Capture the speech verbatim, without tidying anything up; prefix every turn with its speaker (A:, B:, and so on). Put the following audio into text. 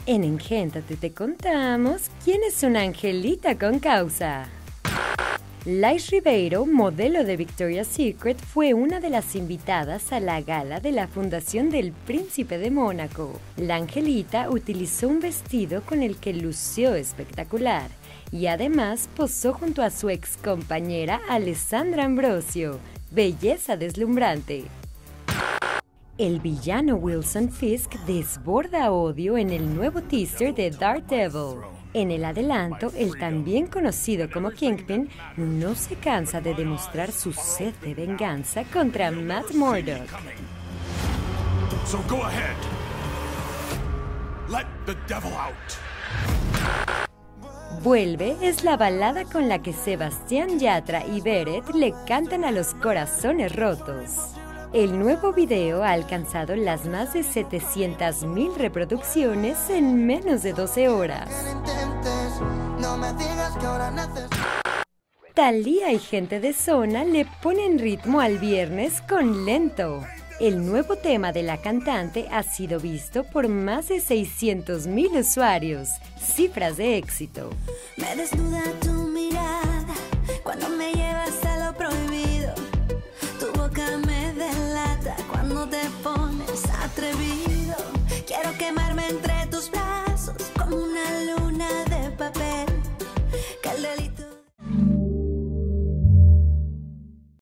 A: En Engéntate te contamos quién es una angelita con causa. Lais Ribeiro, modelo de Victoria's Secret, fue una de las invitadas a la gala de la Fundación del Príncipe de Mónaco. La angelita utilizó un vestido con el que lució espectacular y además posó junto a su ex compañera Alessandra Ambrosio, belleza deslumbrante. El villano Wilson Fisk desborda odio en el nuevo teaser de Daredevil. En el adelanto, el también conocido como Kingpin no se cansa de demostrar su sed de venganza contra Matt Murdock.
B: So go ahead. Let the devil out.
A: Vuelve es la balada con la que Sebastián Yatra y Beret le cantan a los corazones rotos. El nuevo video ha alcanzado las más de setecientas mil reproducciones en menos de doce horas. Thalía y gente de zona le ponen ritmo al viernes con Lento. El nuevo tema de la cantante ha sido visto por más de seiscientos mil usuarios, cifras de éxito.
C: Me desnuda tu mirada cuando me